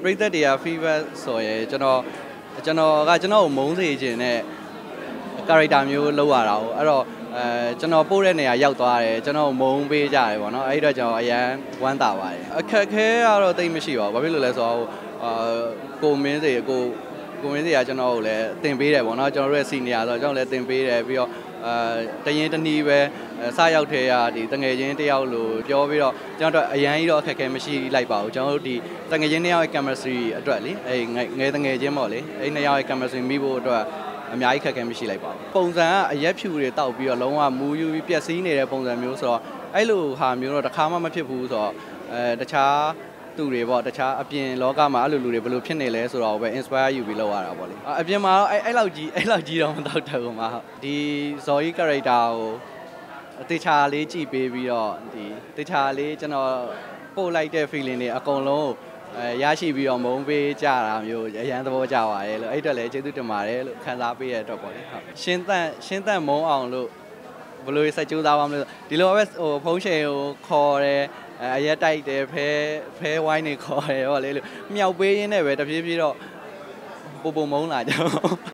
ပရိသတ်တွေက feedback ဆိုရင်ကျွန်တော်မုန်းစေခြင်းနဲ့ character မျိုးလောက်ရတာ哦အဲ့တော့ကျွန်တော်ပို့တဲ့နေရာရောက်သွားတယ်ကျွန်တော်မုန်းပေးကြတယ်ပေါ့နော်အဲ့တော့ကျွန်တော်အရန်ဝမ်းသာပါတယ်အခက်ခဲကတော့တိတ်မရှိပါဘူးဘာဖြစ်လို့လဲဆိုတော့ကိုမင်းစီကကျွန်တော်ကိုလည်းတင်ပေးတယ်ပေါ့နော်ကျွန်တော်တို့ရဲ့ senior ဆိုတော့ကျွန်တော်လည်းတင်ပေးတယ်ပြီးတော့တရင်တနည်းပဲစရောက်ထဲကဒီတငယ်ချင်းတယောက်လို့ပြောပြီးတော့ကျွန်တော်တို့အရန်ကြီးတော့အခက်ခဲမရှိလိုက်ပါဘူးကျွန်တော်တို့ဒီတငယ်ချင်းတယောက်ရဲ့ chemistry အတွက်လေအဲ့ငယ်တငယ်ချင်းပေါ့လေအဲ့နှစ်ယောက်ရဲ့ chemistry မိဖို့အတွက်အများကြီးခက်ခဲမရှိလိုက်ပါဘူးပုံစံကအရက်ဖြူတွေတောက်ပြီးတော့လုံးဝမူယူပြီးပျက်စီးနေတဲ့ပုံစံမျိုးဆိုတော့အဲ့လိုဟာမျိုးတော့တစ်ခါမှမဖြစ်ဘူးဆိုတော့တခြားသူတွေပေါ့တခြားအပြင်လောကမှာအဲ့လိုလူတွေဘယ်လိုဖြစ်နေလဲဆိုတော့ပဲ inspire ယူပြီးလောက်ရတာပေါ့လေအပြင်မှာအဲ့လောက်ကြီးတော့မတောက်တယ်ဟိုမှာဒီဇော်ကြီး character ကိုတေချာလေးကြည့်ပေးပြီးတော့ဒီတေချာလေးကျွန်တော်ပို့လိုက်တဲ့ feeling တွေအကုန်လုံးရရှိပြီးတော့မုန်းပေးကြတာမျိုးအရန်သဘောကျပါတယ်လို့အဲ့အတွက်လည်းကျေးဇူးတင်ပါတယ်လို့ခံစားပေးရတဲ့အတွက်ပေါ့လေဟုတ်ရှင်းသန့်မုန်းအောင်လို့ဘယ်လိုစိုက်ကြိုးစားပါမလဲဒီလိုပဲဖုံးရှယ်ကိုခေါ်တယ်အရက်တိုက်တယ်ဖဲဝိုင်းနေခေါ်တယ်ပေါ့လေလို့မြောက်ပေးရင်းနဲ့ပဲတပြေးပြေးတော့ပုံမုန်းလာကြတော့